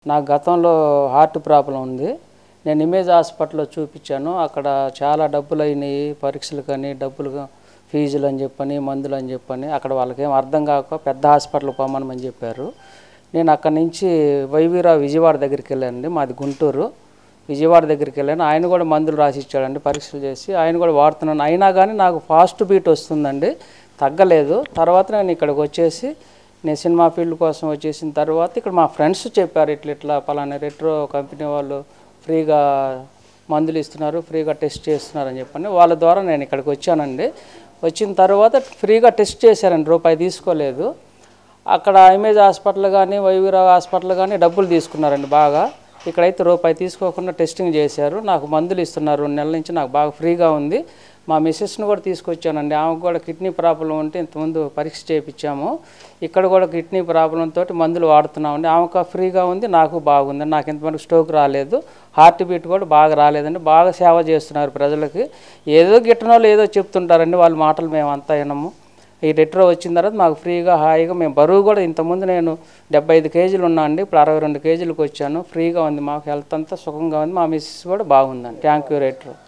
నాకు గతంలో heart problem ఉంది. నేను ఇమేజ్ హాస్పిటల్లో చూపించాను. అక్కడ చాలా డబ్బులు అయినాయి, పరీక్షలు కానీ డబ్బులు ఫీజులు అని చెప్పని, మందులు అని చెప్పని. అక్కడ వాళ్ళకేం అర్థం కాక పెద్ద హాస్పిటల్ పోమని చెప్పారు. నేను అక్కడి నుంచి వైవీరావు విజయవాడ దగ్గరికి వెళ్ళానండి. మాది గుంటూరు. విజయవాడ దగ్గరికి వెళ్ళాను. ఆయన కూడా మందులు రాసి ఇచ్చాడండి, పరీక్షలు చేసి. ఆయన కూడా వాడుతున్నాను. అయినా కానీ నాకు ఫాస్ట్ బీట్ వస్తుందండి, తగ్గలేదు. తర్వాత నేను ఇక్కడికి వచ్చేసి నేను సినిమా ఫీల్డ్ కోసం వచ్చేసిన తర్వాత ఇక్కడ మా ఫ్రెండ్స్ చెప్పారు, ఇట్లా పలానా రెట్రో కంపెనీ వాళ్ళు ఫ్రీగా మందులు ఇస్తున్నారు, ఫ్రీగా టెస్ట్ చేస్తున్నారు అని చెప్పని. వాళ్ళ ద్వారా నేను ఇక్కడికి వచ్చానండి. వచ్చిన తర్వాత ఫ్రీగా టెస్ట్ చేశారండి, రూపాయి తీసుకోలేదు. అక్కడ ఇమేజ్ హాస్పిటల్ కానీ వైవీరావు హాస్పిటల్ కానీ డబ్బులు తీసుకున్నారండి బాగా. ఇక్కడైతే రూపాయి తీసుకోకుండా టెస్టింగ్ చేశారు. నాకు మందులు ఇస్తున్నారు 2 నెలల నుంచి, నాకు బాగా ఫ్రీగా ఉంది. మా మిస్సెస్ని కూడా తీసుకొచ్చానండి. ఆమెకు కూడా కిడ్నీ ప్రాబ్లం ఉంటే ఇంతకుముందు పరీక్ష చేయించాము. ఇక్కడ కూడా కిడ్నీ ప్రాబ్లంతో మందులు వాడుతున్నామండి. ఆమెకు ఫ్రీగా ఉంది, నాకు బాగుంది. నాకు ఇంతవరకు స్ట్రోక్ రాలేదు, హార్ట్ బీట్ కూడా బాగా రాలేదండి. బాగా సేవ చేస్తున్నారు ప్రజలకి. ఏదో గిట్టనోళ్ళు ఏదో చెప్తుంటారండి, వాళ్ళ మాటలు మేము అంతా వినము. ఈ రెట్రో వచ్చిన తర్వాత మాకు ఫ్రీగా హాయిగా మేము బరువు కూడా ఇంతకుముందు నేను 75 కేజీలు ఉన్నా అండి, ఇప్పుడు 62 కేజీలకు వచ్చాను. ఫ్రీగా ఉంది, మాకు హెల్త్ అంతా సుఖంగా ఉంది. మా మిస్సెస్ కూడా బాగుందండి. Thank you retro.